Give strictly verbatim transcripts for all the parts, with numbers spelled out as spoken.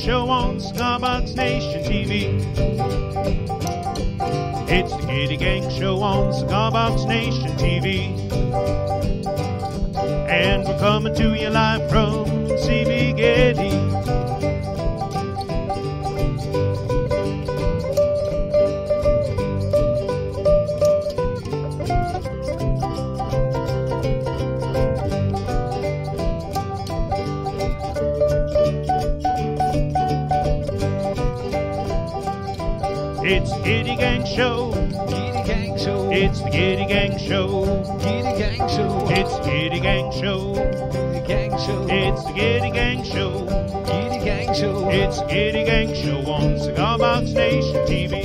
Show on Cigar Box Nation T V. It's the Gitty Gang Show on Cigar Box Nation T V. And we're coming to you live from C B Gitty. It's the Gitty Gang Show. Gitty Gang Show. It's the Gitty Gang Show. Gitty Gang Show. It's the Gitty Gang Show. Gitty Gang Show. It's the Gitty Gang Show. Gitty Gang Show. It's the Gitty Gang Show on Cigar Box Nation T V.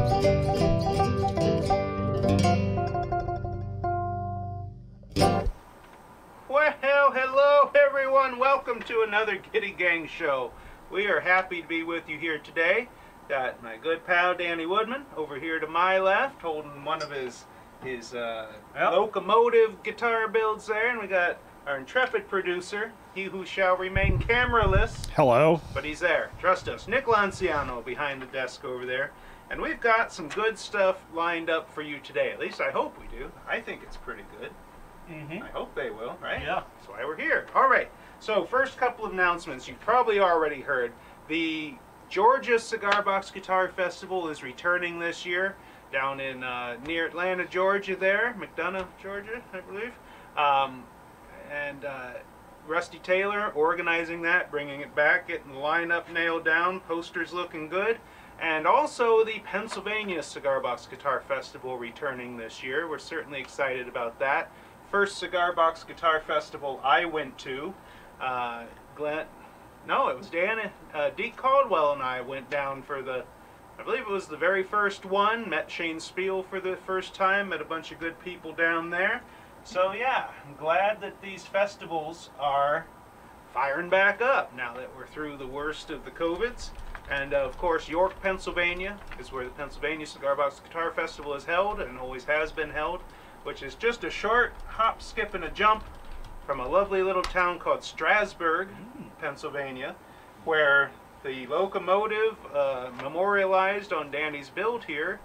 Well, hello everyone. Welcome to another Gitty Gang Show. We are happy to be with you here today. Got my good pal Danny Woodman over here to my left, holding one of his his uh, yep. locomotive guitar builds there, and we got our intrepid producer, he who shall remain cameraless. Hello. But he's there. Trust us. Nick Lanciano behind the desk over there, and we've got some good stuff lined up for you today. At least I hope we do. I think it's pretty good. Mm-hmm. I hope they will, right? Yeah. That's why we're here. All right. So first couple of announcements. You've probably already heard. The Georgia Cigar Box Guitar Festival is returning this year down in uh, near Atlanta, Georgia there, McDonough, Georgia, I believe. Um, and uh, Rusty Taylor organizing that, bringing it back, getting the lineup nailed down, posters looking good. And also the Pennsylvania Cigar Box Guitar Festival returning this year. We're certainly excited about that. First Cigar Box Guitar Festival I went to. Uh, Glenn... No, it was Dan, uh, Deke Caldwell and I went down for the, I believe it was the very first one, met Shane Spiel for the first time, met a bunch of good people down there. So yeah, I'm glad that these festivals are firing back up now that we're through the worst of the COVIDs. And uh, of course, York, Pennsylvania is where the Pennsylvania Cigar Box Guitar Festival is held and always has been held, which is just a short hop, skip, and a jump from a lovely little town called Strasburg, Pennsylvania, where the locomotive uh, memorialized on Danny's build here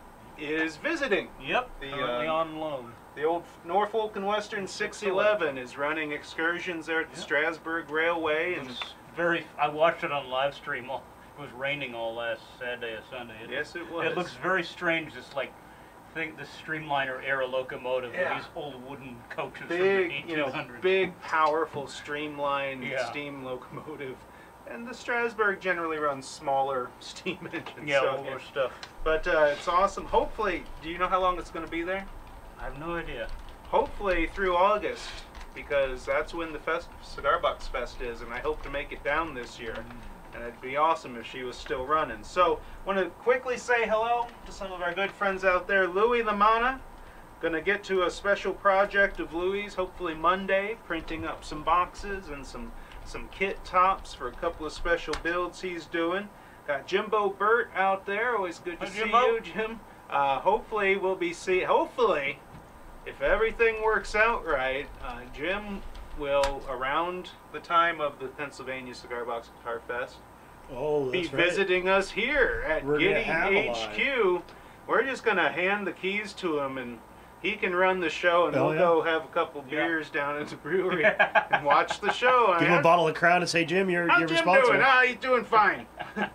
is visiting. Yep, the, currently uh, on loan. The old Norfolk and Western six eleven is running excursions there at the Yep. Strasburg Railway. It And was very. I watched it on live stream. All, it was raining all last Saturday or Sunday. It, yes, it was. It looks very strange. It's like think the Streamliner era locomotive Yeah. with these old wooden coaches big, from the you eighteen know, hundreds. big, powerful, streamlined Yeah. steam locomotive. And the Strasburg generally runs smaller steam engines. Yeah, so, older stuff. But uh, it's awesome. Hopefully, do you know how long it's going to be there? I have no idea. Hopefully through August, because that's when the Fest Cigar Box Fest is, and I hope to make it down this year. And it'd be awesome if she was still running. So, want to quickly say hello to some of our good friends out there. Louis Lamanna, gonna get to a special project of Louis, hopefully Monday, printing up some boxes and some some kit tops for a couple of special builds he's doing. Got Jimbo Burt out there. Always good to Hi, see Jimbo. you, Jim. Uh, hopefully we'll be see. Hopefully, if everything works out right, uh, Jim will, around the time of the Pennsylvania Cigar Box Guitar Fest, Oh, be that's right. visiting us here at We're gonna Gitty have a H Q. We're just gonna hand the keys to him, and he can run the show, and Hell we'll yeah. go have a couple Yeah. beers down at the brewery and watch the show. Give him a bottle of Crown and say, Jim, you're, How's you're Jim responsible. doing? Ah, he's doing fine.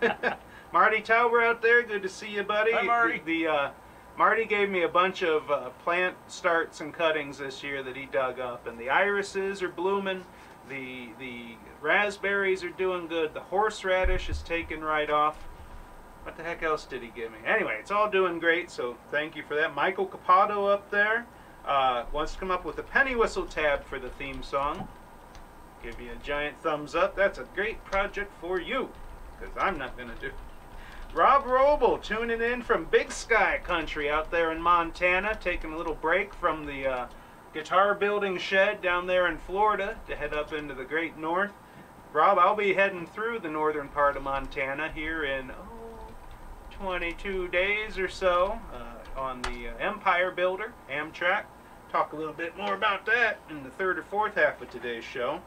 Marty Tauber out there, good to see you, buddy. Hi, Marty. The, the uh, Marty gave me a bunch of uh, plant starts and cuttings this year that he dug up, and the irises are blooming. The the raspberries are doing good. The horseradish is taking right off. What the heck else did he give me? Anyway, it's all doing great, so thank you for that. Michael Capato up there uh, wants to come up with a penny whistle tab for the theme song. Give you a giant thumbs up. That's a great project for you, because I'm not going to do it. Rob Roble tuning in from Big Sky Country out there in Montana, taking a little break from the uh, guitar building shed down there in Florida to head up into the great north. Rob, I'll be heading through the northern part of Montana here in oh, twenty-two days or so uh, on the uh, Empire Builder, Amtrak. Talk a little bit more about that in the third or fourth half of today's show.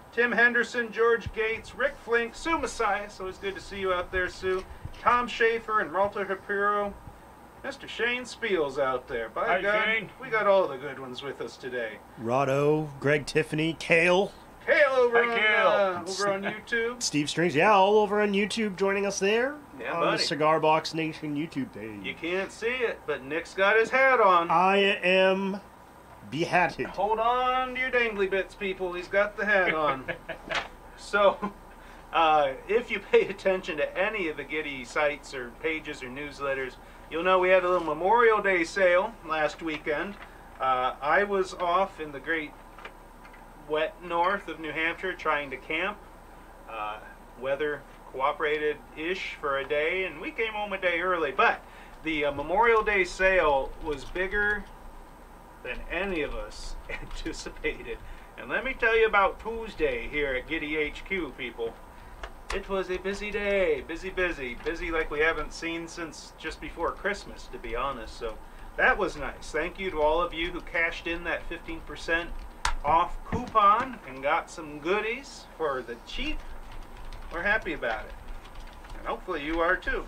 Tim Henderson, George Gates, Rick Flink, Sue Messias. Always good to see you out there, Sue. Tom Schaefer and Walter Shapiro. Mister Shane Spiel's out there. By Hi, God, Shane. we got all the good ones with us today. Rotto, Greg Tiffany, Kale, Kale over, Hi, on, Kale. uh, over on YouTube. Steve Strings. Yeah, all over on YouTube joining us there. Yeah, on the buddy. Cigar Box Nation YouTube page. You can't see it, but Nick's got his hat on. I am behatted. Hold on to your dangly bits, people. He's got the hat on. So, uh, if you pay attention to any of the Gitty sites or pages or newsletters, you'll know we had a little Memorial Day sale last weekend. Uh, I was off in the great wet north of New Hampshire trying to camp. Uh, weather cooperated-ish for a day, and we came home a day early. But the uh, Memorial Day sale was bigger than any of us anticipated. And let me tell you about Tuesday here at Gitty H Q, people. It was a busy day, busy, busy, busy like we haven't seen since just before Christmas, to be honest. So that was nice. Thank you to all of you who cashed in that fifteen percent off coupon and got some goodies for the cheap. We're happy about it. And hopefully you are too.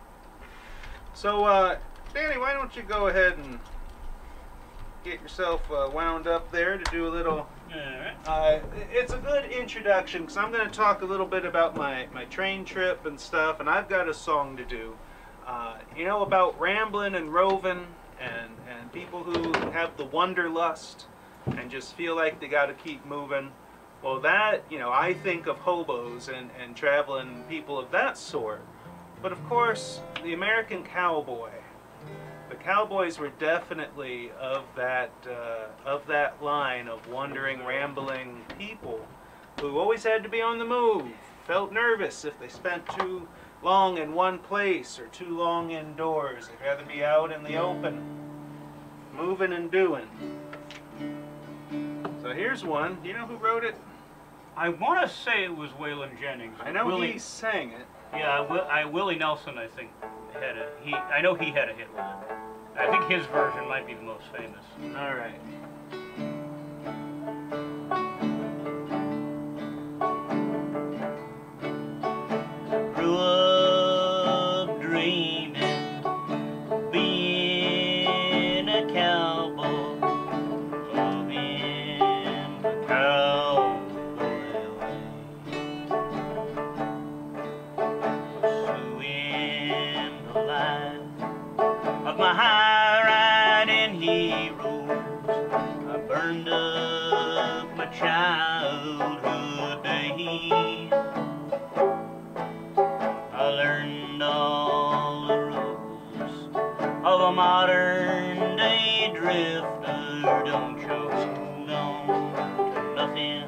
So, uh, Danny, why don't you go ahead and get yourself uh, wound up there to do a little... Alright. Uh, it's a good introduction because I'm going to talk a little bit about my, my train trip and stuff, and I've got a song to do. Uh, you know, about rambling and roving and, and people who have the wanderlust and just feel like they got to keep moving. Well, that, you know, I think of hobos and, and traveling people of that sort. But of course, the American cowboy. The cowboys were definitely of that uh, of that line of wandering, rambling people who always had to be on the move, felt nervous if they spent too long in one place or too long indoors. They'd rather be out in the open, moving and doing. So here's one. Do you know who wrote it? I want to say it was Waylon Jennings. I know Willie, he sang it. Yeah, Will, I, Willie Nelson, I think, had a, he. I know he had a hit with it. I think his version might be the most famous. All right. Grew up dreaming, being a cowboy, loving the cowboy way, pursuing the life of my high-riding heroes. I burned up my childhood days. I learned all the rules of a modern day drifter. Don't you hold on to nothing.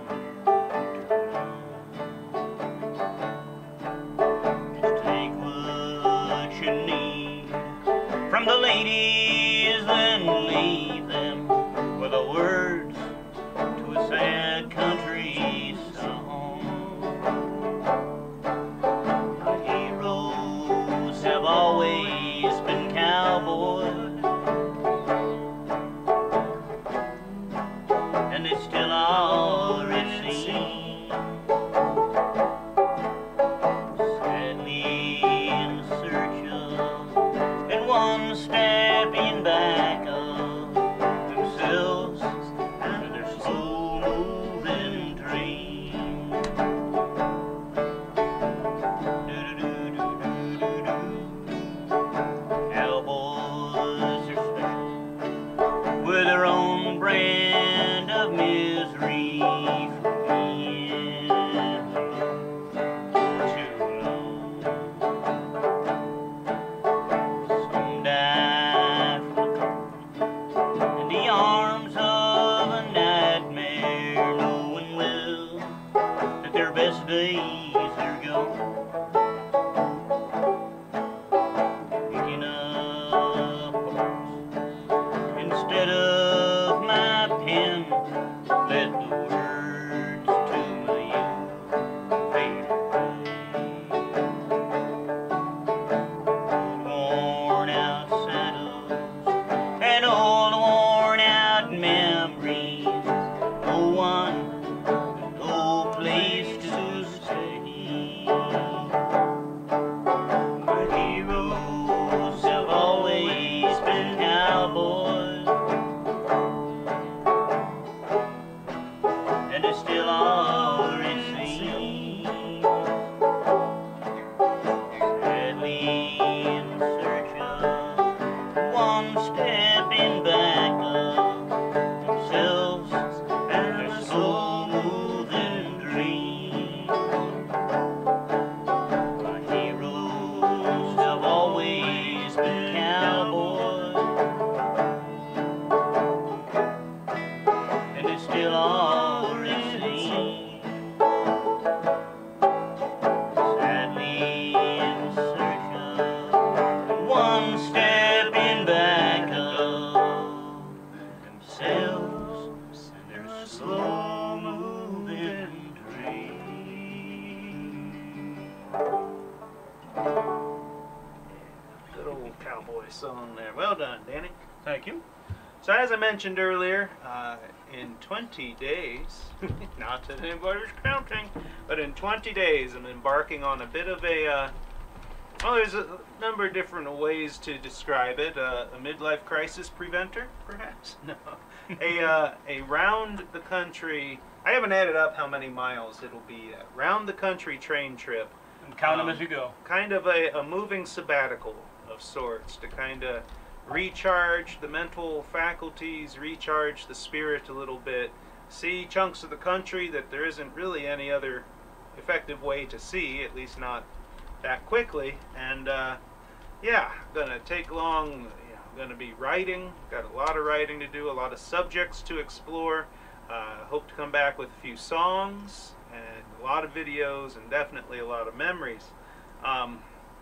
Just take what you need from the ladies, then leave them with the words to a sad country song. My heroes have always been cowboys, and they still are, it seems. Sadly in search of, and one stepping back of themselves and their slow-moving train. Cowboys are special with their own brand of misery for being too long. Some die from the cold in the arms of a nightmare, knowing well that their best days are gone. Picking up a horse instead of my pen, let the words to my youth fade away. Worn out saddles and old worn out memories. No one, no place stepping back of themselves and their slow-moving dreams. My heroes have always been cowboys, and they still are, it seems. Sadly in search of one stepping back of themselves and their slow-moving dreams. Good old cowboy song there. Well done, Danny. Thank you. So as I mentioned earlier, uh, in twenty days, not that anybody's counting, but in twenty days I'm embarking on a bit of a, uh, well, there's a number of different ways to describe it. Uh, a midlife crisis preventer, perhaps? No. a, uh, a round the country, I haven't added up how many miles it'll be, a round the country train trip. And count them Um, as you go. Kind of a, a moving sabbatical of sorts to kind of recharge the mental faculties, recharge the spirit a little bit, see chunks of the country that there isn't really any other effective way to see, at least not that quickly. And uh, yeah, gonna take long, you know, gonna be writing, got a lot of writing to do, a lot of subjects to explore. Uh, hope to come back with a few songs and a lot of videos and definitely a lot of memories. Um,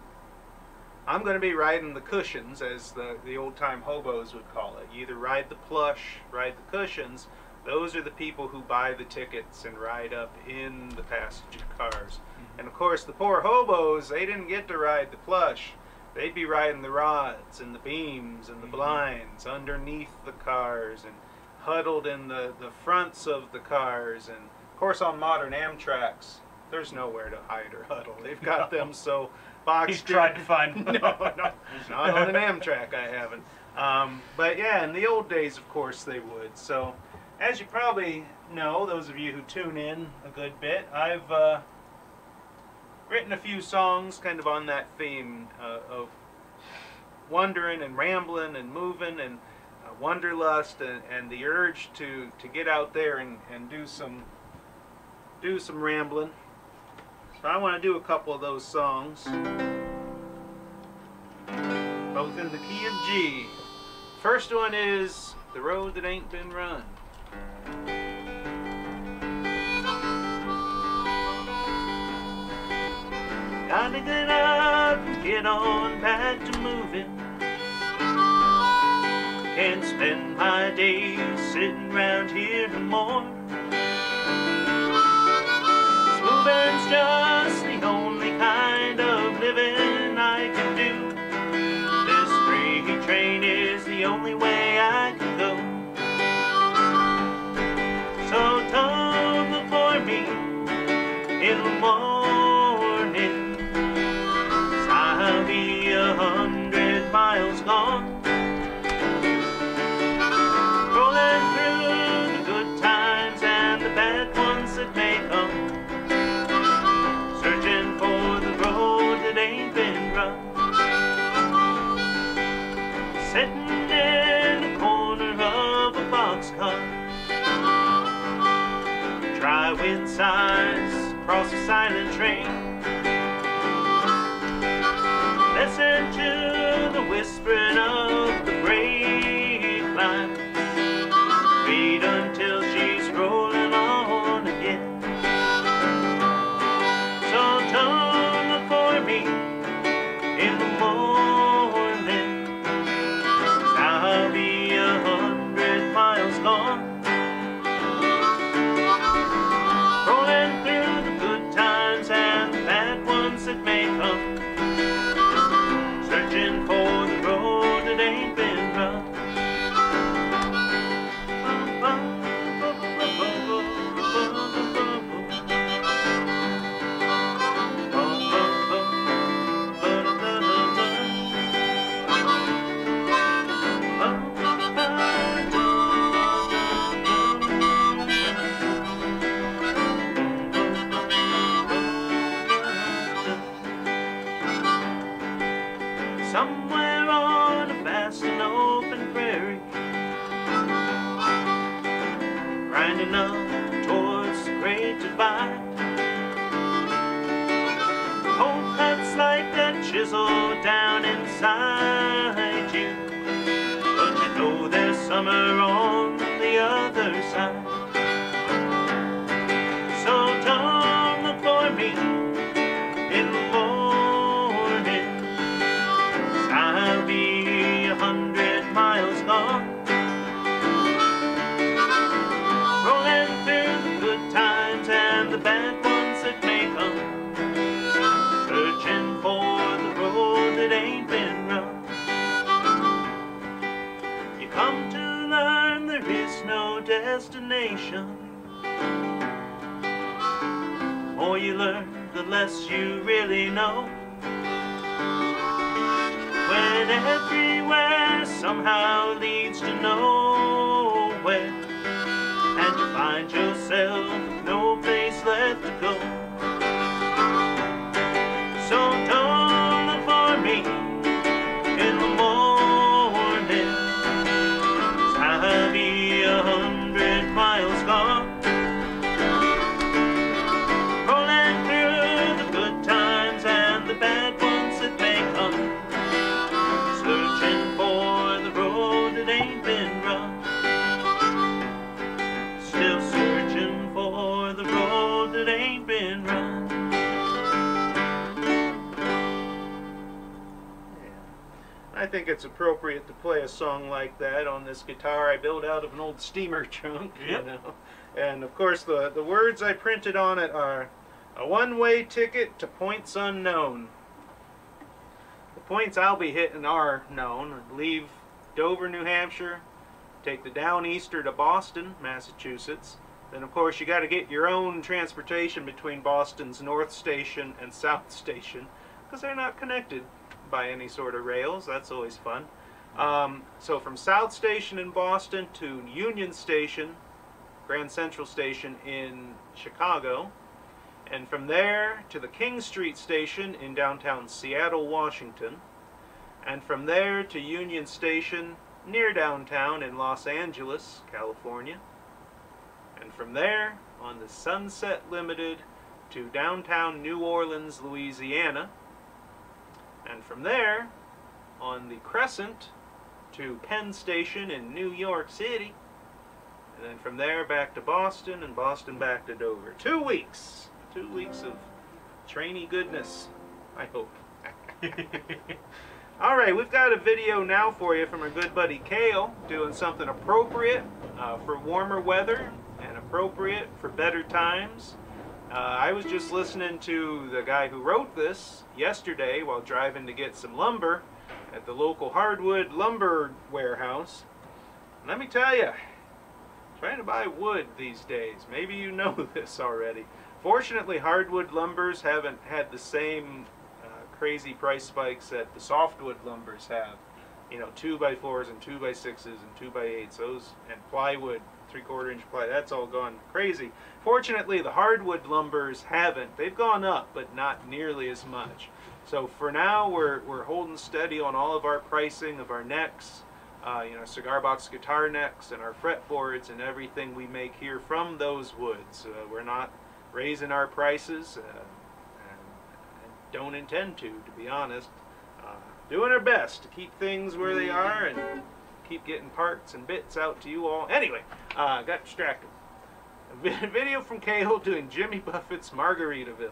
I'm going to be riding the cushions, as the, the old-time hobos would call it. You either ride the plush, ride the cushions. Those are the people who buy the tickets and ride up in the passenger cars. Mm-hmm. And of course, the poor hobos, they didn't get to ride the plush. They'd be riding the rods and the beams and the blinds underneath the cars and huddled in the, the fronts of the cars. And of course, on modern Amtraks, there's nowhere to hide or huddle. They've got them so boxed He's tried to find no, no, not on an Amtrak, I haven't. Um, but yeah, in the old days, of course, they would. So, as you probably know, those of you who tune in a good bit, I've uh, written a few songs kind of on that theme uh, of wandering and rambling and moving and uh, wanderlust and, and the urge to, to get out there and, and do some do some rambling. So I want to do a couple of those songs, both in the key of G. First one is The Road That Ain't Been Run. Gotta get up and get on back to moving. Can't spend my days sitting round here no more. Moving's just the only kind of living I can do. This freight train is the only way I can go. So come before me in the morning, 'cause I'll be a hundred miles gone. Rolling through the good times and the bad ones that may come. Searching for the road that ain't been run. Sitting in the corner of a boxcar, dry wind sighs across a silent train. Listen to the whispering of the grapevine. Wait until she's rolling on again. Come before me in the morning, 'cause I'll be a hundred miles gone. Rolling through the good times and the bad ones that may come. Searching winding up towards the great divide. Cold cuts like that chisel down inside you, but you know there's summer on the other side. So don't look for me in the morning, 'cause I'll be a hundred miles gone, rolling through the good times and the bad ones that may come, searching for the road that ain't been run. You come to learn there is no destination. The more you learn, the less you really know. When everywhere somehow leads to nowhere, and you find yourself with no place left to go. So don't look for me in the morning, 'cause I'll be a hundred miles gone, rolling through the good times and the bad ones that may come, searching for the road that ain't been run, still searching for the road that ain't been run. I think it's appropriate to play a song like that on this guitar I built out of an old steamer trunk. Yep. You know? And of course the, the words I printed on it are, "A one-way ticket to points unknown." The points I'll be hitting are known. Leave Dover, New Hampshire, take the Downeaster to Boston, Massachusetts. Then of course you got to get your own transportation between Boston's North Station and South Station, because they're not connected by any sort of rails. That's always fun. Um, so from South Station in Boston to Union Station, Grand Central Station in Chicago, and from there to the King Street Station in downtown Seattle, Washington, and from there to Union Station near downtown in Los Angeles, California, and from there on the Sunset Limited to downtown New Orleans, Louisiana, and from there on the Crescent to Penn Station in New York City, and then from there back to Boston, and Boston back to Dover. Two weeks. Two weeks of trainy goodness, I hope. Alright, we've got a video now for you from our good buddy Kale, doing something appropriate uh, for warmer weather and appropriate for better times. Uh, I was just listening to the guy who wrote this yesterday while driving to get some lumber at the local hardwood lumber warehouse. Let me tell you, trying to buy wood these days, maybe you know this already. Fortunately, hardwood lumbers haven't had the same uh, crazy price spikes that the softwood lumbers have. You know, two by fours and two by sixes and two by eights, those, and plywood, three-quarter inch ply, that's all gone crazy. Fortunately, the hardwood lumbers haven't. They've gone up, but not nearly as much. So for now, we're, we're holding steady on all of our pricing of our necks, uh, you know, cigar box guitar necks and our fretboards and everything we make here from those woods. Uh, we're not raising our prices, uh, and, and don't intend to, to be honest. Uh, doing our best to keep things where they are and keep getting parts and bits out to you all. Anyway, uh, got distracted. A video from Cahill doing Jimmy Buffett's Margaritaville.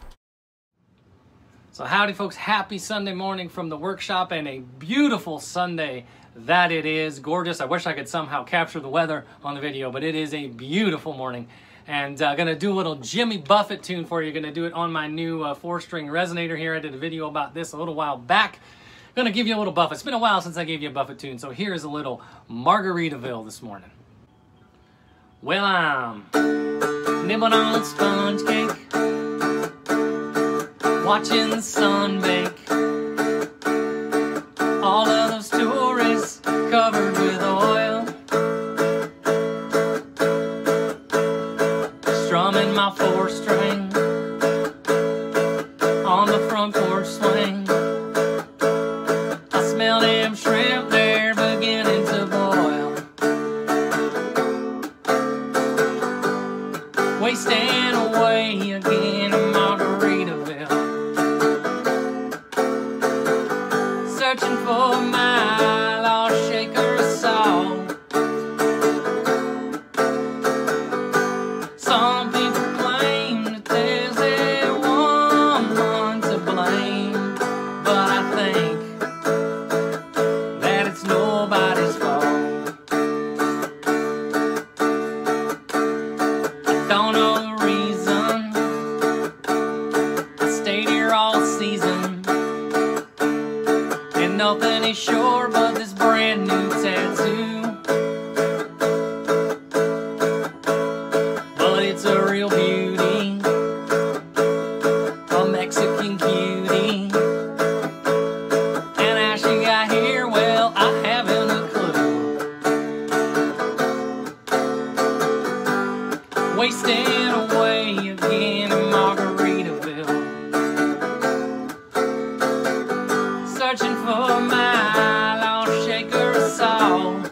So howdy folks, happy Sunday morning from the workshop, and a beautiful Sunday that it is. Gorgeous. I wish I could somehow capture the weather on the video, but it is a beautiful morning. And uh, gonna do a little Jimmy Buffett tune for you. Gonna do it on my new uh, four-string resonator here. I did a video about this a little while back. Gonna give you a little Buffett. It's been a while since I gave you a Buffett tune, so here's a little Margaritaville this morning. Well, I'm nibbling on sponge cake, watching the sun bake. All of those tourists covered with oil, strumming my four-string on the front porch swing. I smell them shrimp, they're beginning to boil. somebody's fault. I don't know the reason I stayed here all season, and nothing is sure but this brand new tattoo. But it's a real beauty, a Mexican cutie. And how she got here, well, I haven't a clue. Wasting away again in Margaritaville, searching for my lost shaker of salt.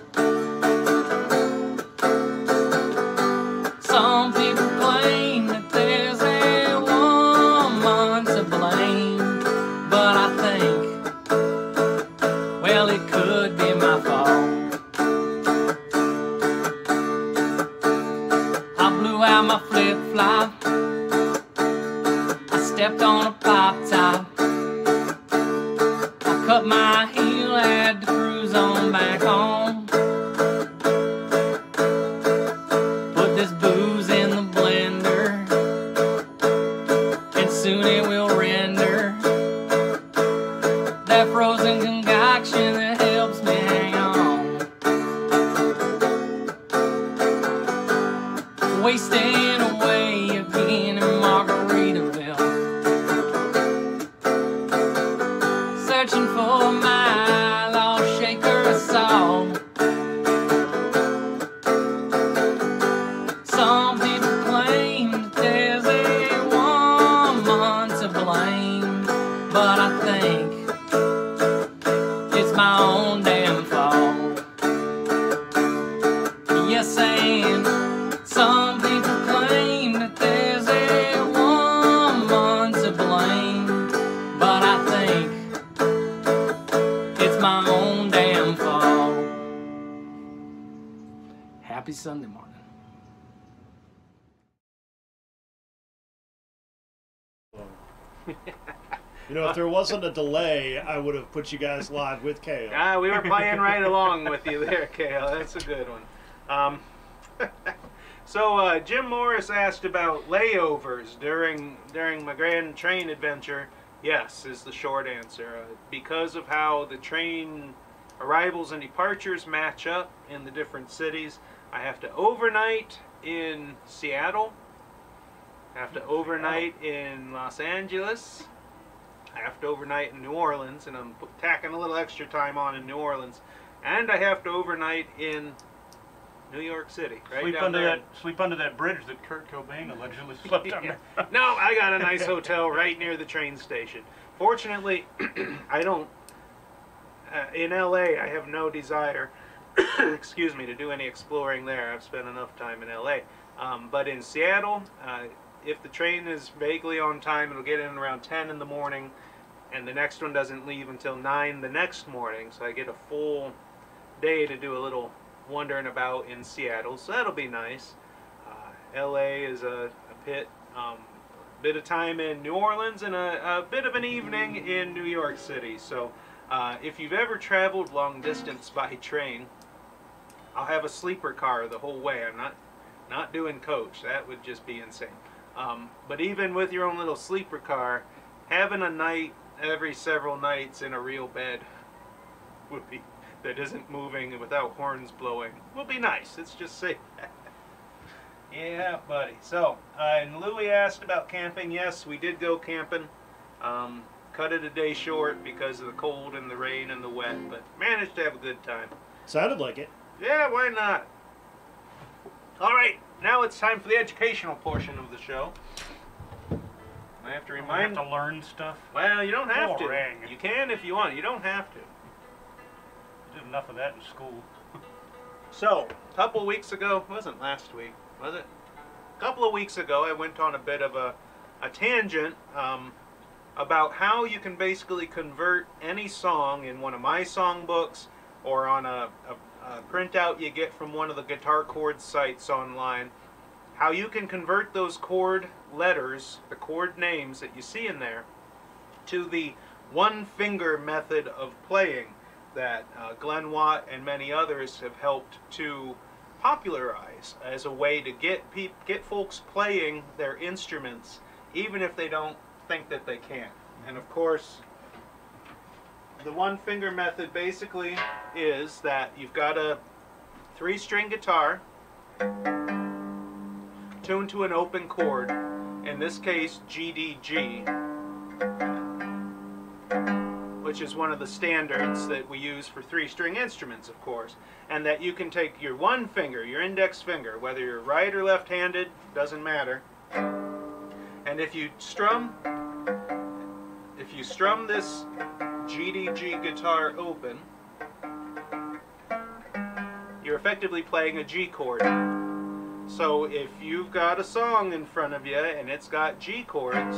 Some people claim that there's a woman to blame, but I think, well, it could be my fault. I blew out my flip-flop, I stepped on a pop top, I cut my heel, had to cruise on back home. Put this booze in the blender, and soon it will render that frozen concoction that helps me hang on. Wasting away again in Margaritaville, searching for my lost shaker of salt. Some people claim that there's a woman to blame, but I think it's my own damn fault. Yes, and some people claim that there's a woman to blame, but I think it's my own damn fault. Happy Sunday morning. You know, if there wasn't a delay, I would have put you guys live with Kale. Ah, we were playing right along with you there, Kale. That's a good one. Um, so uh, Jim Morris asked about layovers during during my grand train adventure. Yes, is the short answer. Uh, because of how the train arrivals and departures match up in the different cities, I have to overnight in Seattle. I have to overnight in Los Angeles. I have to overnight in New Orleans, and I'm tacking a little extra time on in New Orleans. And I have to overnight in New York City. Right Sleep down under there. that. Sleep under that bridge that Kurt Cobain allegedly slept under. Yeah. No, I got a nice hotel right near the train station. Fortunately, I don't. Uh, in L A, I have no desire, excuse me, to do any exploring there. I've spent enough time in L A. Um, but in Seattle, uh, if the train is vaguely on time, it'll get in around ten in the morning, and the next one doesn't leave until nine the next morning. So I get a full day to do a little wandering about in Seattle. So that'll be nice. Uh, L A is a, a pit. Um, bit of time in New Orleans and a, a bit of an evening in New York City. So uh, if you've ever traveled long distance by train, I'll have a sleeper car the whole way. I'm not not doing coach. That would just be insane. Um, but even with your own little sleeper car, having a night every several nights in a real bed would be that isn't moving and without horns blowing will be nice. Let's just say that. Yeah, buddy. So, uh, and Louie asked about camping. Yes, we did go camping. Um, cut it a day short because of the cold and the rain and the wet, but managed to have a good time. Sounded like it. Yeah, why not? All right, now it's time for the educational portion of the show. I have to I remind. have to learn stuff. Well, you don't have to. Boring. You can if you want. You don't have to. I did enough of that in school. So, a couple weeks ago, it wasn't last week, was it? A couple of weeks ago, I went on a bit of a, a tangent um, about how you can basically convert any song in one of my songbooks or on a, a, a printout you get from one of the guitar chord sites online, how you can convert those chord letters, the chord names that you see in there, to the one finger method of playing. that uh, Glenn Watt and many others have helped to popularize as a way to get peop get folks playing their instruments even if they don't think that they can. And of course, the one finger method basically is that you've got a three string guitar tuned to an open chord, in this case G D G, which is one of the standards that we use for three string instruments, of course, and that you can take your one finger, your index finger, whether you're right or left handed, doesn't matter, and if you strum if you strum this G D G guitar open, you're effectively playing a G chord. So if you've got a song in front of you and it's got G chords,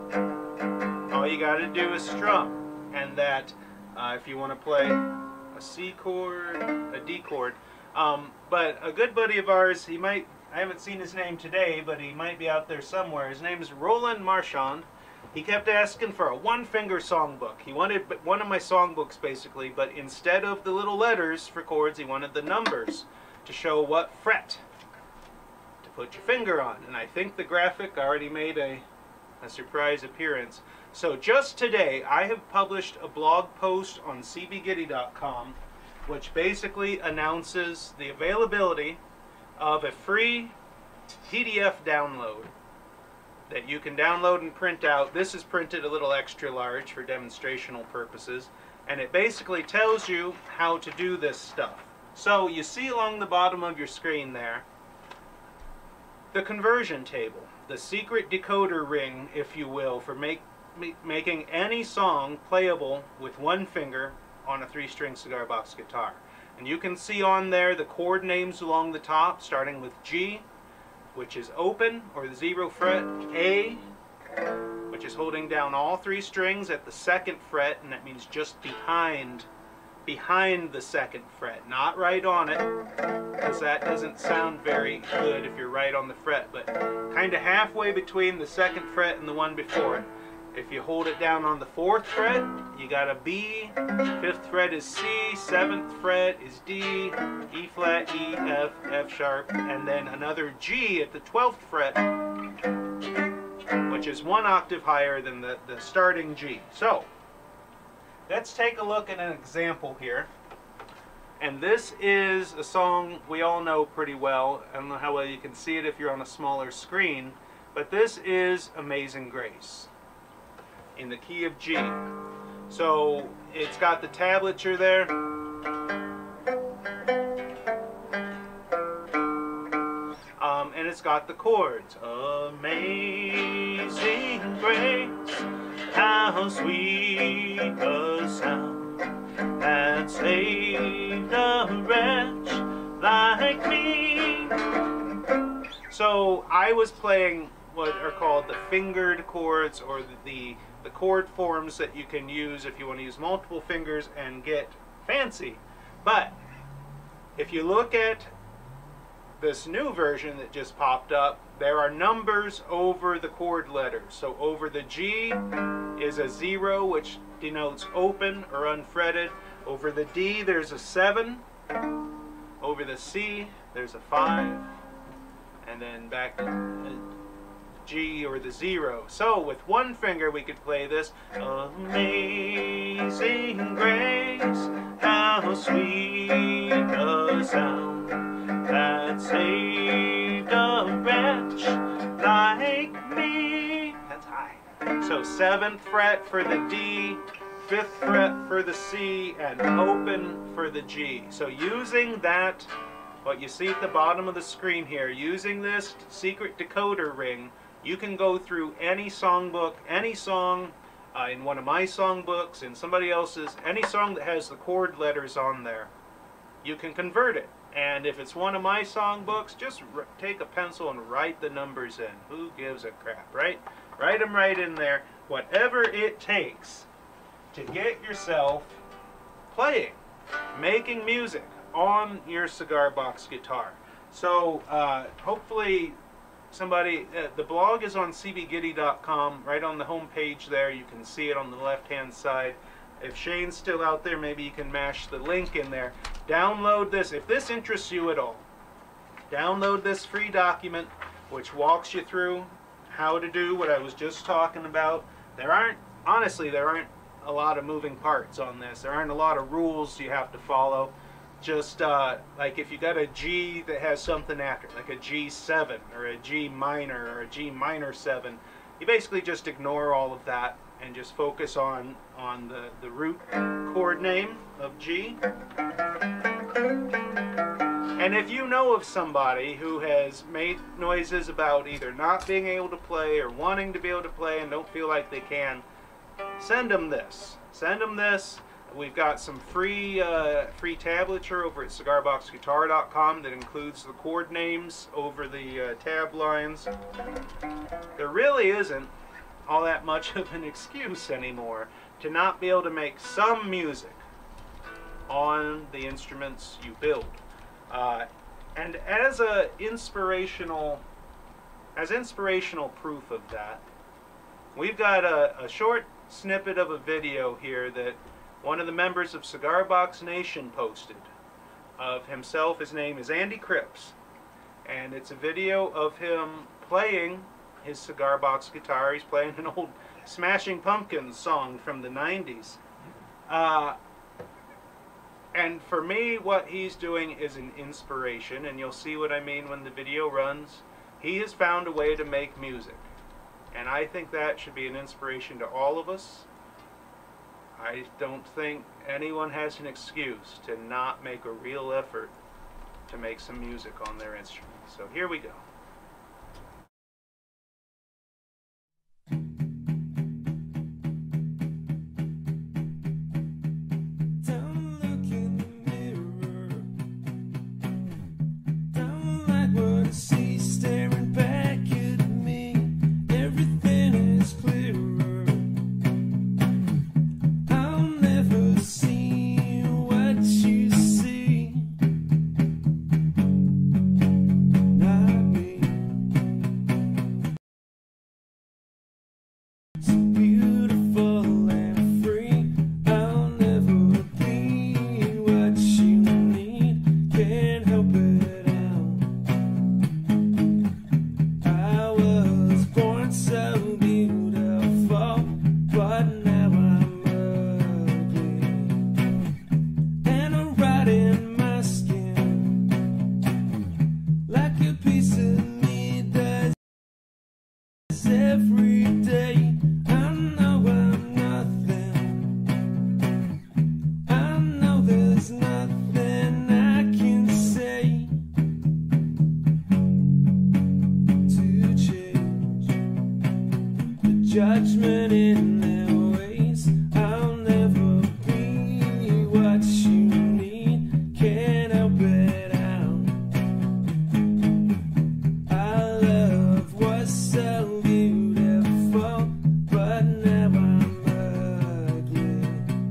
all you got to do is strum. And that, uh, if you want to play a C chord, a D chord. Um, but a good buddy of ours, he might, I haven't seen his name today, but he might be out there somewhere. His name is Roland Marchand. He kept asking for a one-finger songbook. He wanted one of my songbooks, basically, but instead of the little letters for chords, he wanted the numbers to show what fret to put your finger on. And I think the graphic already made a, a surprise appearance. So just today, I have published a blog post on c b gitty dot com, which basically announces the availability of a free P D F download that you can download and print out. This is printed a little extra large for demonstrational purposes, and it basically tells you how to do this stuff. So you see along the bottom of your screen there the conversion table, the secret decoder ring, if you will, for make, make, making any song playable with one finger on a three-string cigar box guitar. And you can see on there the chord names along the top, starting with G, which is open, or the zero fret, A, which is holding down all three strings at the second fret, and that means just behind, behind the second fret, not right on it, because that doesn't sound very good if you're right on the fret, but kind of halfway between the second fret and the one before it. If you hold it down on the fourth fret, you got a B, fifth fret is C, seventh fret is D, E flat, E, F, F sharp, and then another G at the twelfth fret, which is one octave higher than the, the starting G. So, let's take a look at an example here. And this is a song we all know pretty well. I don't know how well you can see it if you're on a smaller screen, but this is Amazing Grace in the key of G. So it's got the tablature there. Um, and it's got the chords. Amazing grace, how sweet the sound that saved a wretch like me. So I was playing what are called the fingered chords, or the, the the chord forms that you can use if you want to use multiple fingers and get fancy. But if you look at this new version that just popped up, there are numbers over the chord letters. So over the G is a zero, which denotes open or unfretted. Over the D there's a seven. Over the C there's a five. And then back to G, or the zero. So with one finger we could play this. Amazing grace, how sweet the sound that saved a wretch like me. That's high. So seventh fret for the D, fifth fret for the C, and open for the G. So using that, what you see at the bottom of the screen here, using this secret decoder ring, you can go through any songbook, any song, uh, in one of my songbooks, in somebody else's, any song that has the chord letters on there, you can convert it. And if it's one of my songbooks, just r take a pencil and write the numbers in. Who gives a crap, right? Write them right in there. Whatever it takes to get yourself playing, making music on your cigar box guitar. So uh, hopefully somebody, uh, the blog is on c b gitty dot com, right on the home page there. You can see it on the left hand side. If Shane's still out there, maybe you can mash the link in there. Download this. If this interests you at all, download this free document which walks you through how to do what I was just talking about. There aren't, honestly, there aren't a lot of moving parts on this. There aren't a lot of rules you have to follow. Just uh, like if you got a G that has something after it, like a G seven or a G minor or a G minor seven, you basically just ignore all of that and just focus on on the, the root chord name of G. And if you know of somebody who has made noises about either not being able to play or wanting to be able to play and don't feel like they can, send them this. Send them this. We've got some free uh, free tablature over at cigar box guitar dot com that includes the chord names over the uh, tab lines. There really isn't all that much of an excuse anymore to not be able to make some music on the instruments you build. Uh, and as a inspirational, as inspirational proof of that, we've got a, a short snippet of a video here that one of the members of Cigar Box Nation posted of himself. His name is Andy Cripps, and it's a video of him playing his cigar box guitar. He's playing an old Smashing Pumpkins song from the nineties. Uh, and for me, what he's doing is an inspiration, and you'll see what I mean when the video runs. He has found a way to make music, and I think that should be an inspiration to all of us. I don't think anyone has an excuse to not make a real effort to make some music on their instrument. So here we go. Judgment in their ways. I'll never be what you need. Can't help it out. Our love was so beautiful, but now I'm ugly.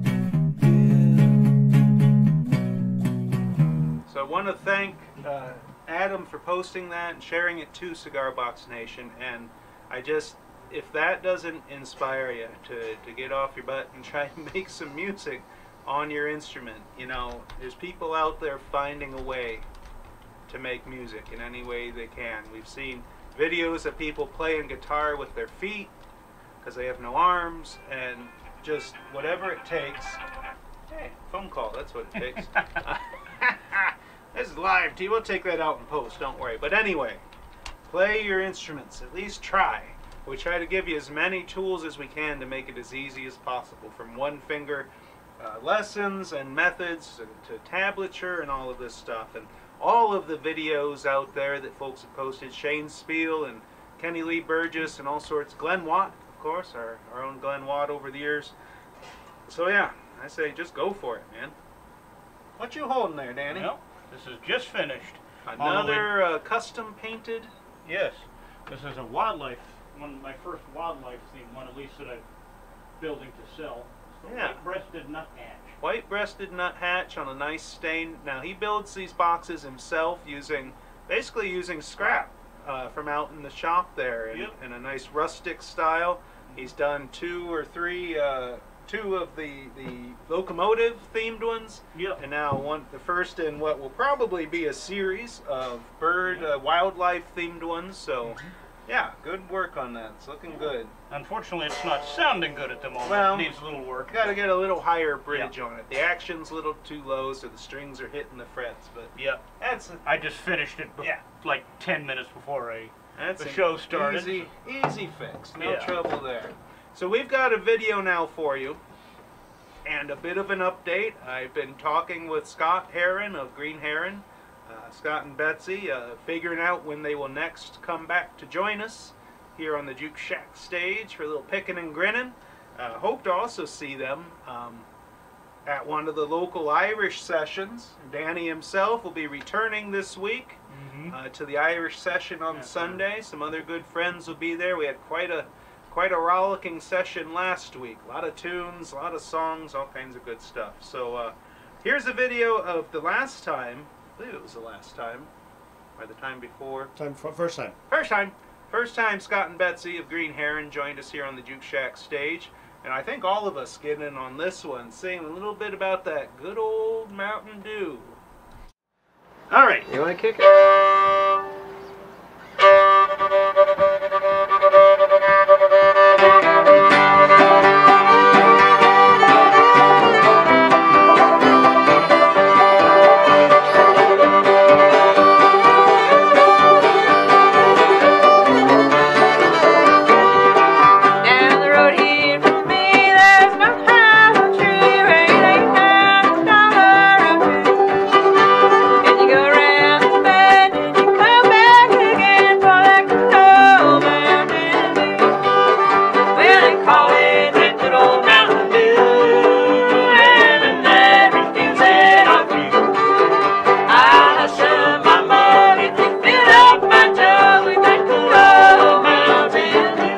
Yeah. So I want to thank uh, Adam for posting that and sharing it to Cigar Box Nation. And I just, if that doesn't inspire you to, to get off your butt and try and make some music on your instrument, you know, there's people out there finding a way to make music in any way they can. We've seen videos of people playing guitar with their feet because they have no arms, and just whatever it takes. Hey, phone call, that's what it takes. This is live, T. We'll take that out in post, don't worry. But anyway, play your instruments, at least try. We try to give you as many tools as we can to make it as easy as possible, from one finger uh, lessons and methods to, to tablature and all of this stuff. And all of the videos out there that folks have posted, Shane Spiel and Kenny Lee Burgess and all sorts, Glenn Watt, of course, our, our own Glenn Watt over the years. So yeah, I say just go for it, man. What you holding there, Danny? Well, this is just finished. Another uh, custom painted? Yes. This is a wildlife, one of my first wildlife theme one, at least that I'm building to sell. It's the Yeah. white-breasted nuthatch. White-breasted nuthatch on a nice stain. Now he builds these boxes himself using, basically using scrap uh, from out in the shop there in, Yep. in a nice rustic style. He's done two or three uh, two of the the locomotive themed ones. Yep. And now one, the first in what will probably be a series of bird, uh, wildlife themed ones. So, Mm-hmm. yeah, good work on that. It's looking good. Unfortunately, it's not sounding good at the moment. Well, it needs a little work. Got to get a little higher bridge Yeah. on it. The action's a little too low, so the strings are hitting the frets. But Yeah. that's I just finished it. Be- Yeah. Like ten minutes before I. That's The an show started. Easy, easy fix. No Yeah. trouble there. So we've got a video now for you, and a bit of an update. I've been talking with Scott Heron of Green Heron, uh, Scott and Betsy, uh, figuring out when they will next come back to join us here on the Juke Shack stage for a little picking and grinning. Uh, hope to also see them um, at one of the local Irish sessions. Danny himself will be returning this week. Mm-hmm. Uh, to the Irish session on Yeah, Sunday. Some other good friends will be there. We had quite a quite a rollicking session last week. A lot of tunes, a lot of songs, all kinds of good stuff. So uh, here's a video of the last time. I believe it was the last time, or the time before. Time for, first time. First time. First time Scott and Betsy of Green Heron joined us here on the Juke Shack stage. And I think all of us get in on this one, saying a little bit about that good old Mountain Dew. All right. You want to kick it? Down the road here from me, there's no hollow tree where you lay down a dollar or two. And you go around the bend and you come back again for that good old Mountain Dew. Well, they call it that good old Mountain Dew, and the night refusing off you. I'll shove my mug if you fill up my jug with that good old Mountain Dew.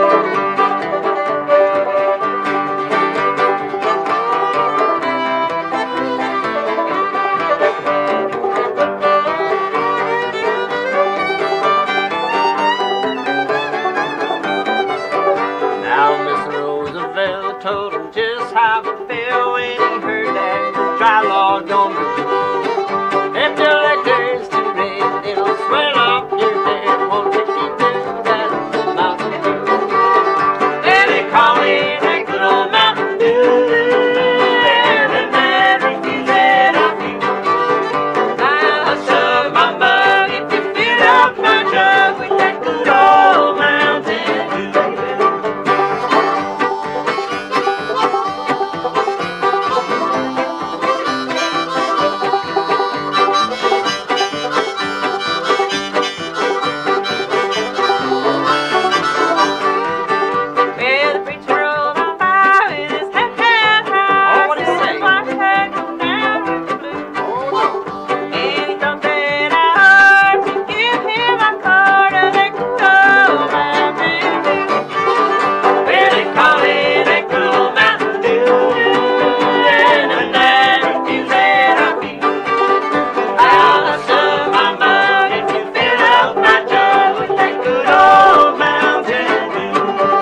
Now Mister Roosevelt told him just how it felt when he heard that tri-log gone blue. If your lecture's too red, it'll swell up your head. Won't take you to that Mountain Dew. Well, they call it that good old Mountain Dew, and the man refuses off you. I'll shove my mug if you fill up my jug with that good old Mountain Dew, baby. Well, the preacher rolled on by with his head held high. Oh, what'd he say? My head come down to the blue. And he thought that I ought to give him a card of that good old Mountain Dew. Well, they call it that good old Mountain Dew, and the night refuses off you. I'll shove my mug if you fill up my jug with that good old Mountain Dew.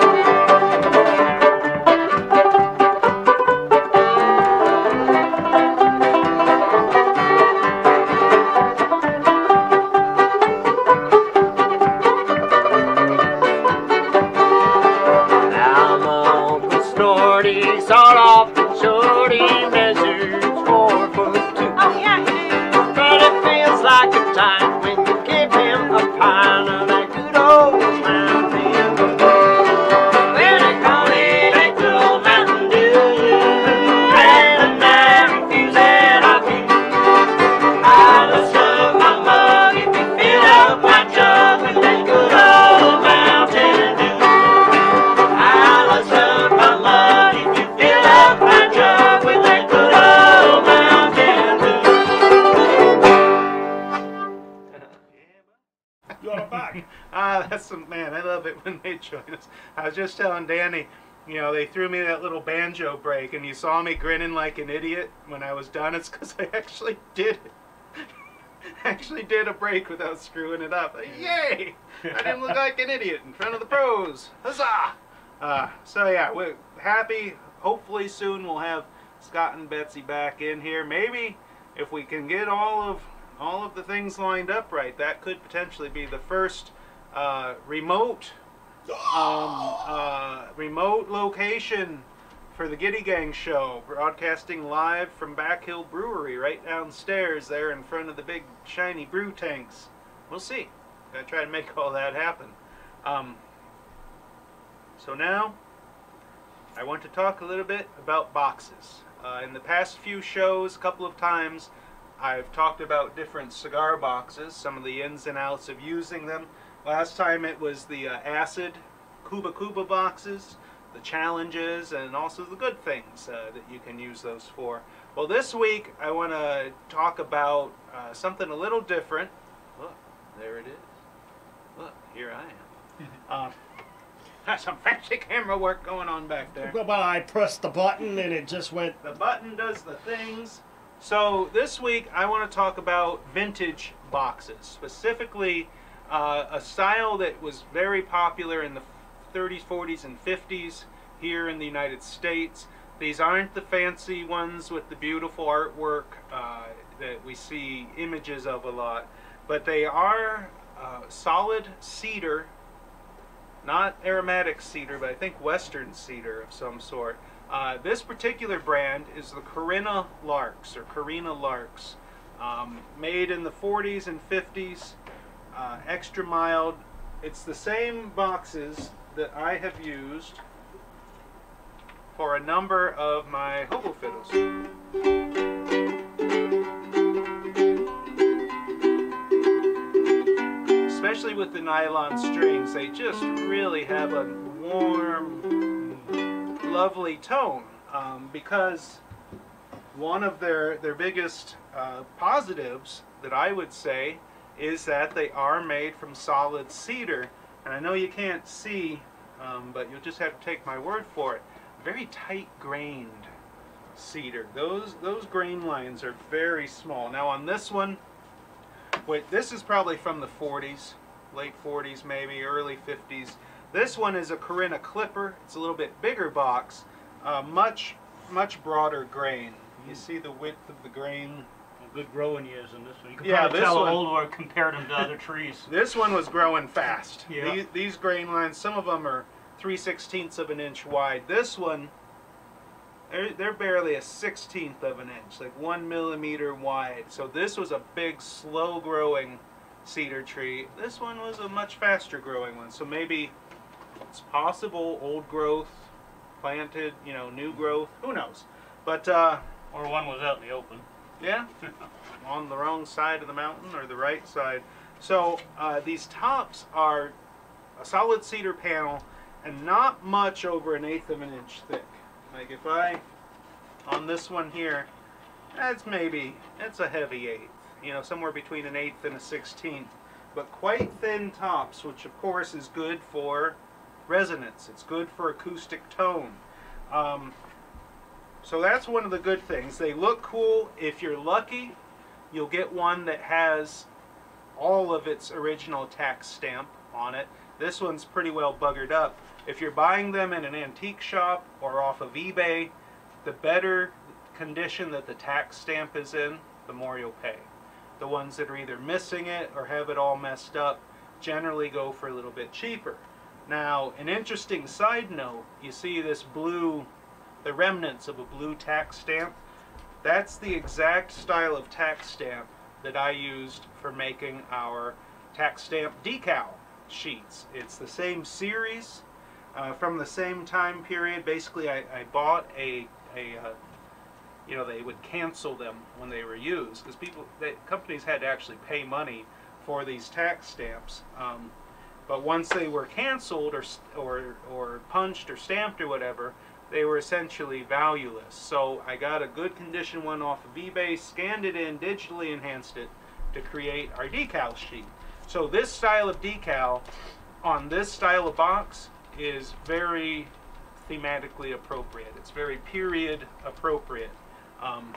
Now my Uncle Snorty sawed off and shorty measures four foot two. Oh yeah, he did. But it feels like a time when you give him a pint of that good old Mountain Dew. Well, they call it that good old Mountain Dew, and the night refuses off you. I'll shove my mug if you fill up my jug with that good old Mountain Dew. I'll shove my mug if you fill up my jug with that good old Mountain Dew. You want it back? Ah, that's some, man, I love it when they join us. I was just telling Danny, you know, they threw me that little banjo break, and you saw me grinning like an idiot when I was done. It's because I actually did it. actually did a break without screwing it up. Yay! I didn't look like an idiot in front of the pros. Huzzah! Uh, so yeah, we're happy. hopefully soon we'll have Scott and Betsy back in here. Maybe if we can get all of all of the things lined up right, that could potentially be the first uh, remote um, uh, remote location for the Gitty Gang Show, broadcasting live from Back Hill Brewery, right downstairs there in front of the big shiny brew tanks. We'll see. Gotta try to make all that happen. Um, so now, I want to talk a little bit about boxes. Uh, in the past few shows, a couple of times, I've talked about different cigar boxes, some of the ins and outs of using them. Last time it was the uh, acid Cuba Cuba boxes, the challenges, and also the good things uh, that you can use those for. Well, this week I want to talk about uh, something a little different. Look, there it is. Look, here I am. um, Got some fancy camera work going on back there. Well, I pressed the button and it just went. The button does the things. So this week I want to talk about vintage boxes, specifically uh, a style that was very popular in the thirties, forties, and fifties here in the United States. These aren't the fancy ones with the beautiful artwork uh, that we see images of a lot, but they are uh, solid cedar, not aromatic cedar, but I think western cedar of some sort. Uh, this particular brand is the Corinna Larks, or Corinna Larks, um, made in the forties and fifties, uh, extra mild. It's the same boxes that I have used for a number of my hobo fiddles. Especially with the nylon strings, they just really have a warm, lovely tone, um, because one of their, their biggest uh, positives that I would say is that they are made from solid cedar. And I know you can't see, um, but you'll just have to take my word for it. Very tight grained cedar. Those those grain lines are very small. Now on this one, wait, this is probably from the forties, late forties maybe, early fifties. This one is a Corinna Clipper. It's a little bit bigger box, uh, much much broader grain. You see the width of the grain. Good growing years in this one. You can Yeah, probably this tell one- how old or compared them to other trees. This one was growing fast. Yeah. These, these grain lines, some of them are three sixteenths of an inch wide. This one, they're, they're barely a sixteenth of an inch, like one millimeter wide. So this was a big, slow growing cedar tree. This one was a much faster growing one. So maybe it's possible old growth, planted, you know, new growth, who knows. But uh, Or one was out in the open. yeah, on the wrong side of the mountain or the right side. So uh, these tops are a solid cedar panel and not much over an eighth of an inch thick. Like if I, on this one here, that's maybe, it's a heavy eighth, you know, somewhere between an eighth and a sixteenth. But quite thin tops, which of course is good for resonance. It's good for acoustic tone. Um, So that's one of the good things. They look cool. If you're lucky, you'll get one that has all of its original tax stamp on it. This one's pretty well buggered up. If you're buying them in an antique shop or off of eBay, the better condition that the tax stamp is in, the more you'll pay. The ones that are either missing it or have it all messed up generally go for a little bit cheaper. Now, an interesting side note, you see this blue, the remnants of a blue tax stamp. That's the exact style of tax stamp that I used for making our tax stamp decal sheets. It's the same series, uh, from the same time period. Basically, I, I bought a, a uh, you know, they would cancel them when they were used, because people, they, companies had to actually pay money for these tax stamps. Um, but once they were canceled or, or, or punched or stamped or whatever, they were essentially valueless. So I got a good condition one off of eBay, scanned it in, digitally enhanced it to create our decal sheet. So this style of decal on this style of box is very thematically appropriate. It's very period appropriate. Um,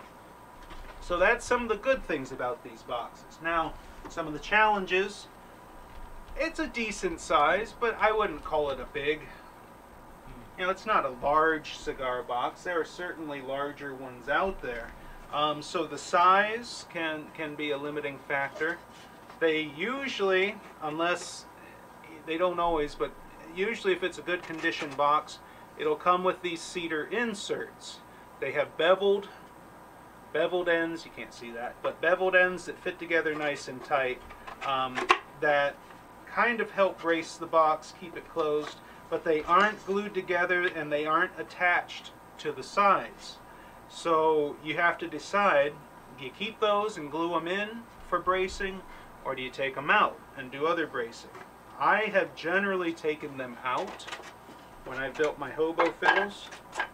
so that's some of the good things about these boxes. Now, some of the challenges, it's a decent size, but I wouldn't call it a big you know, it's not a large cigar box. There are certainly larger ones out there. Um, so the size can, can be a limiting factor. They usually, unless, they don't always, but usually if it's a good condition box, it'll come with these cedar inserts. They have beveled, beveled ends, you can't see that, but beveled ends that fit together nice and tight, um, that kind of help brace the box, keep it closed, but they aren't glued together and they aren't attached to the sides. So you have to decide, do you keep those and glue them in for bracing, or do you take them out and do other bracing? I have generally taken them out when I built my hobo fiddles.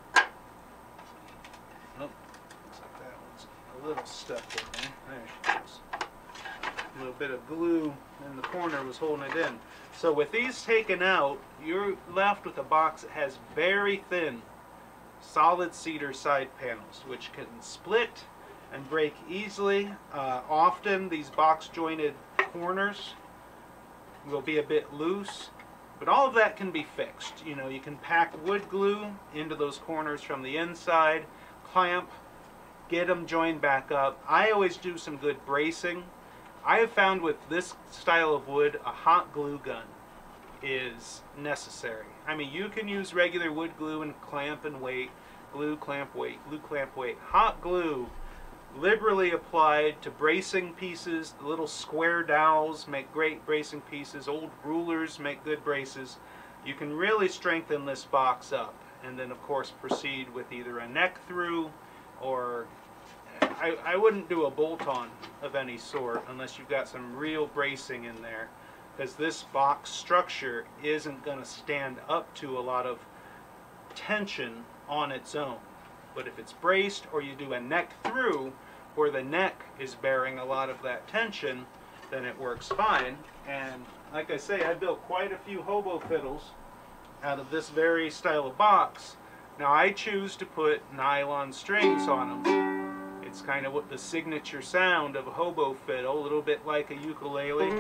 Oh, looks like that one's a little stuck in there. There she goes. A little bit of glue in the corner was holding it in. So with these taken out, you're left with a box that has very thin, solid cedar side panels, which can split and break easily. Uh, often these box jointed corners will be a bit loose, but all of that can be fixed. You know, you can pack wood glue into those corners from the inside, clamp, get them joined back up. I always do some good bracing. I have found with this style of wood, a hot glue gun is necessary. I mean, you can use regular wood glue and clamp and weight, glue, clamp, weight, glue, clamp, weight. Hot glue, liberally applied to bracing pieces. The little square dowels make great bracing pieces. Old rulers make good braces. You can really strengthen this box up, and then of course proceed with either a neck through, or I, I wouldn't do a bolt-on of any sort unless you've got some real bracing in there, because this box structure isn't going to stand up to a lot of tension on its own. But if it's braced, or you do a neck through where the neck is bearing a lot of that tension, then it works fine. And like I say, I built quite a few hobo fiddles out of this very style of box. Now I choose to put nylon strings on them. It's kind of what the signature sound of a hobo fiddle, a little bit like a ukulele.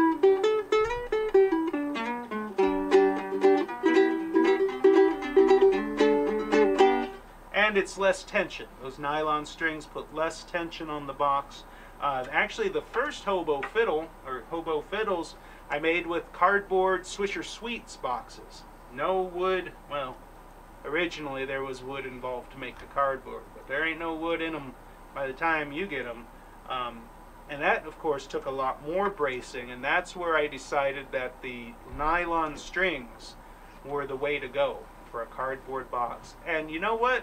And it's less tension. Those nylon strings put less tension on the box. Uh, actually, the first hobo fiddle, or hobo fiddles, I made with cardboard Swisher Sweets boxes. No wood. Well, originally there was wood involved to make the cardboard, but there ain't no wood in them by the time you get them. Um, and that, of course, took a lot more bracing, and that's where I decided that the nylon strings were the way to go for a cardboard box. And you know what?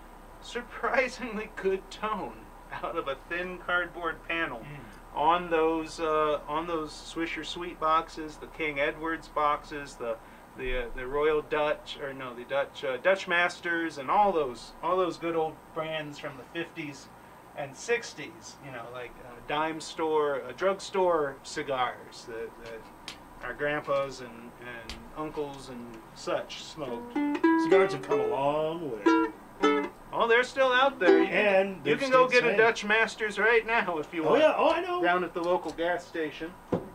Surprisingly good tone out of a thin cardboard panel mm. on those uh, on those Swisher Sweet boxes, the King Edward's boxes, the the uh, the Royal Dutch, or no, the Dutch uh, Dutch Masters, and all those all those good old brands from the fifties and sixties. You know, like uh, dime store, uh, drugstore cigars that, that our grandpas and and uncles and such smoked. Cigars have come a long way. Oh, they're still out there. You, and you can go get a Dutch Masters right now if you want. Oh yeah, oh I know. Down at the local gas station.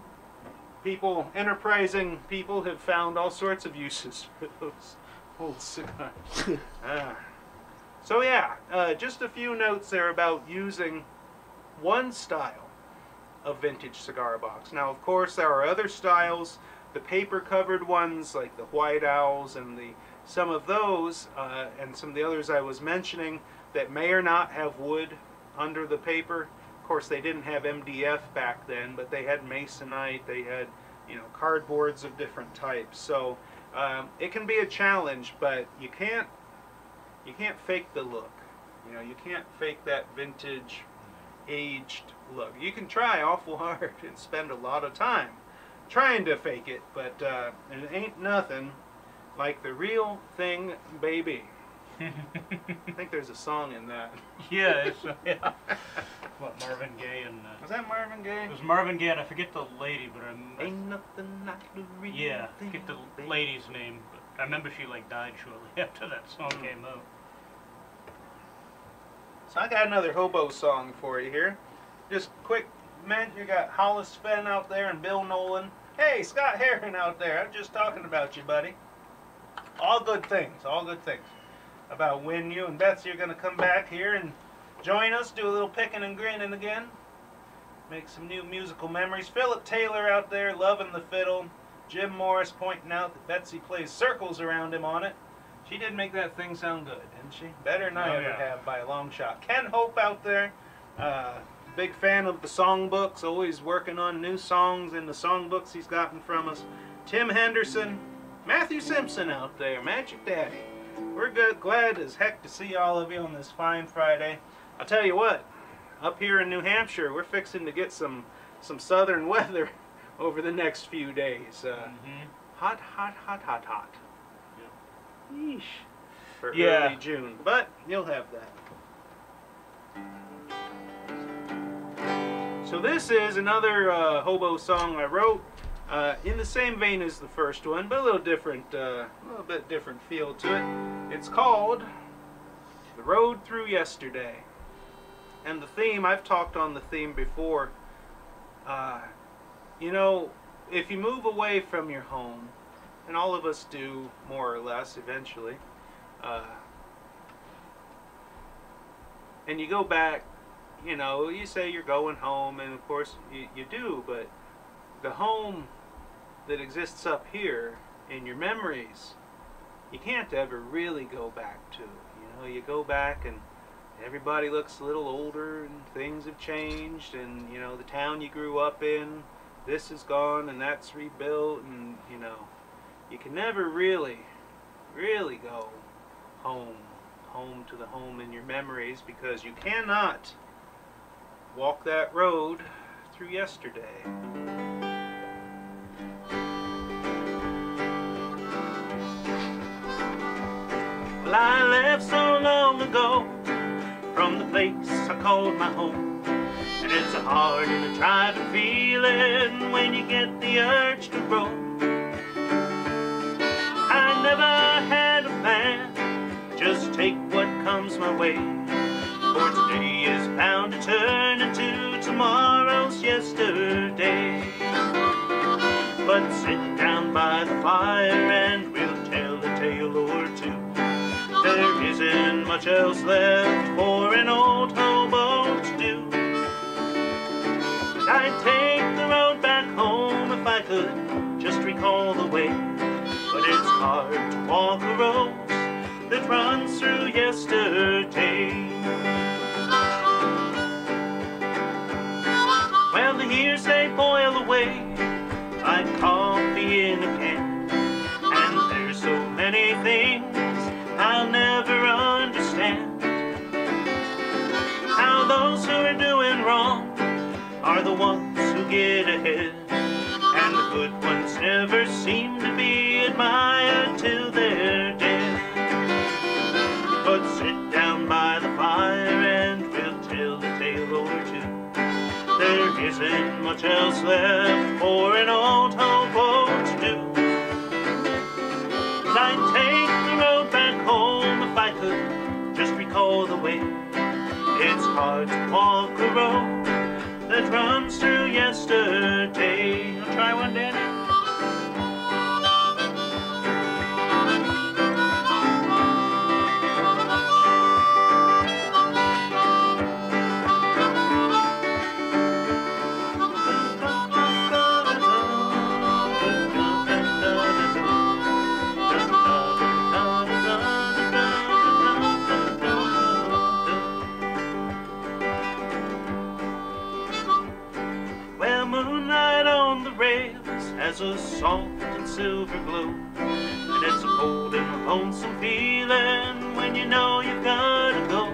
People, enterprising people, have found all sorts of uses for those old cigars. ah. So yeah, uh, just a few notes there about using one style of vintage cigar box. Now, of course, there are other styles, the paper-covered ones like the White Owls and the some of those, uh, and some of the others I was mentioning, that may or not have wood under the paper. Of course, they didn't have M D F back then, but they had masonite, they had, you know, cardboards of different types. So um, it can be a challenge, but you can't you can't fake the look. You know, you can't fake that vintage, aged look. You can try awful hard and spend a lot of time trying to fake it, but uh, it ain't nothing like the real thing, baby. I think there's a song in that. Yeah, it's, uh, yeah. What, Marvin Gaye and... Uh, was that Marvin Gaye? It was Marvin Gaye, and I forget the lady, but I'm... Ain't nothing like the real Yeah, I thing, forget the baby. lady's name, but I remember she, like, died shortly after that song mm. came out. So I got another hobo song for you here. Just quick, man, you got Hollis Fenn out there and Bill Nolan. Hey, Scott Heron out there. I'm just talking about you, buddy. all good things, all good things. About when you and Betsy are going to come back here and join us, do a little picking and grinning again. Make some new musical memories. Philip Taylor out there loving the fiddle. Jim Morris pointing out that Betsy plays circles around him on it. She did make that thing sound good, didn't she? Better than I Oh, ever yeah. have by a long shot. Ken Hope out there, uh, big fan of the songbooks, always working on new songs in the songbooks he's gotten from us. Tim Henderson, Matthew Simpson out there, Magic Daddy. We're good, glad as heck to see all of you on this fine Friday. I'll tell you what, up here in New Hampshire, we're fixing to get some some southern weather over the next few days. Uh, Mm-hmm. Hot, hot, hot, hot, hot. Yeesh. For Yeah. early June, but you'll have that. So this is another uh, hobo song I wrote, uh, in the same vein as the first one, but a little different, uh, a little bit different feel to it. It's called "The Road Through Yesterday," and the theme, I've talked on the theme before. Uh, you know, if you move away from your home, and all of us do, more or less, eventually, uh, and you go back, you know, you say you're going home, and of course you, you do, but the home that exists up here in your memories, you can't ever really go back to. You know, you go back and everybody looks a little older, and things have changed, and, you know, the town you grew up in, this is gone, and that's rebuilt, and, you know, you can never really, really go home, home to the home in your memories, because you cannot walk that road through yesterday. Well, I left so long ago from the place I called my home, and it's a hard and a driving feeling when you get the urge to roam. I never had a plan, just take what comes my way, for today is bound to turn into tomorrow's yesterday. But sit down by the fire and we'll tell a tale or two. There isn't much else left for an old hobo to do. I'd take the road back home if I could just recall the way, but it's hard to walk a road that runs through yesterday. Well, the years they boil away like coffee in a can, and there's so many things I'll never understand. How those who are doing wrong are the ones who get ahead, and the good ones never seem to be admired till they're dead. But sit down by the fire and we'll tell a tale or two. There isn't much else left for an old hobo to do. I'd take the road back home if I could just recall the way. It's hard to walk a road that runs through yesterday. I'll try one, Danny. Has a soft and silver glow, and it's a cold and a lonesome feeling when you know you've gotta go.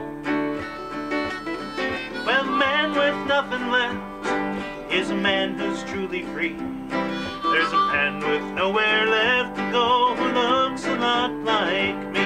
Well, a man with nothing left is a man who's truly free. There's a man with nowhere left to go who looks a lot like me.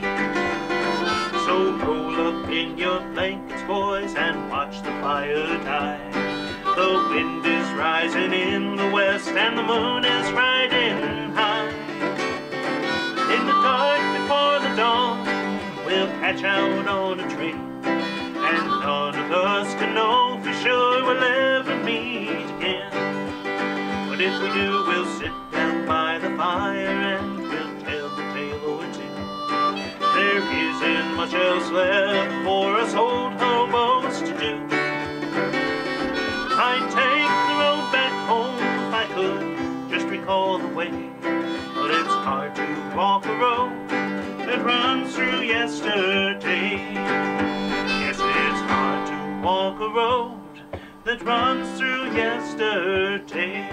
So roll up in your blankets, boys, and watch the fire die. The wind is rising in the west and the moon is riding high. In the dark before the dawn, we'll catch out on a train, and none of us can know for sure we'll ever meet again. But if we do, we'll sit down by the fire and we'll tell the tale much else left for us old hobos to do. I'd take the road back home if I could just recall the way, but it's hard to walk a road that runs through yesterday. Yes, it's hard to walk a road that runs through yesterday.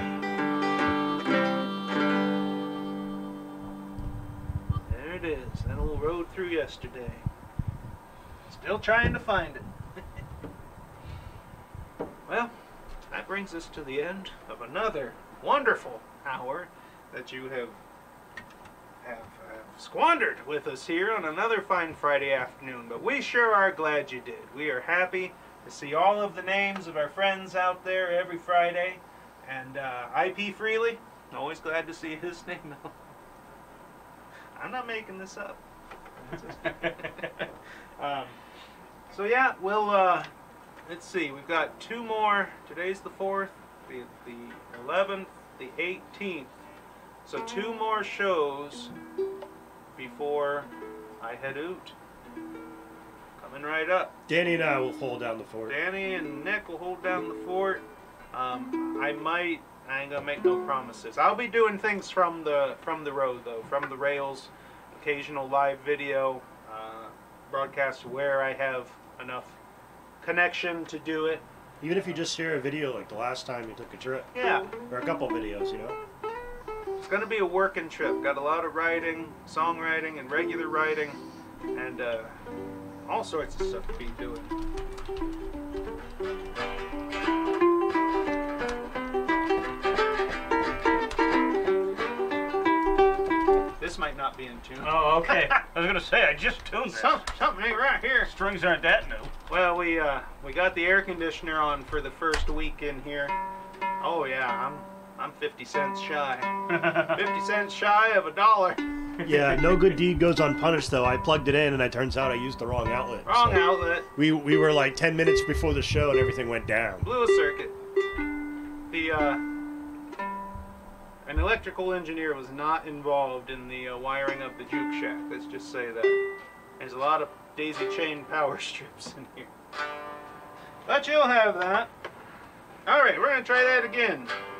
There it is, that old road through yesterday. Still trying to find it. Well, that brings us to the end of another wonderful hour that you have, have, have squandered with us here on another fine Friday afternoon. But we sure are glad you did. We are happy to see all of the names of our friends out there every Friday. And uh, I P Freely, always glad to see his name. I'm not making this up. um, so yeah, we'll, uh, let's see, we've got two more. Today's the fourth, the, the eleventh, the eighteenth. So two more shows before I head out. Coming right up. Danny and I will hold down the fort. Danny and Nick will hold down the fort. Um, I might, I ain't gonna make no promises. I'll be doing things from the from the road though, from the rails, occasional live video, uh, broadcast where I have enough connection to do it. Even if you just share a video like the last time you took a trip. Yeah. Or a couple videos, you know. It's gonna be a working trip. Got a lot of writing, songwriting, and regular writing, and uh, all sorts of stuff to be doing. This might not be in tune. Oh, okay. I was gonna say I just tuned this. Some, something ain't right here. Strings aren't that new. Well, we uh, we got the air conditioner on for the first week in here. Oh yeah, I'm I'm fifty cents shy. fifty cents shy of a dollar. Yeah, no good deed goes unpunished though. I plugged it in and it turns out I used the wrong outlet. Wrong so outlet. We we were like ten minutes before the show and everything went down. Blew a circuit. The uh, an electrical engineer was not involved in the uh, wiring of the juke shack. Let's just say that. There's a lot of daisy chain power strips in here. But you'll have that. All right, we're gonna try that again.